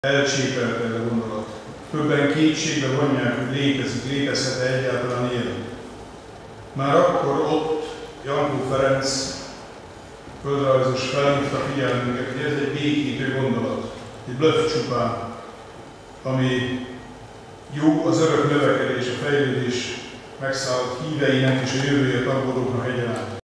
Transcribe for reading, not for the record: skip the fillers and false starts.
Elcsépelt ez a gondolat. Többen kétségbe vonják, hogy létezhet egyáltalán élet. Már akkor ott Janko Ferenc földrajzos felhívta figyelmünket, hogy ez egy békítő gondolat, egy blöff csupán, ami jó az örök növekedés, a fejlődés megszállt híveinek és a jövőért aggódóknak egyaránt.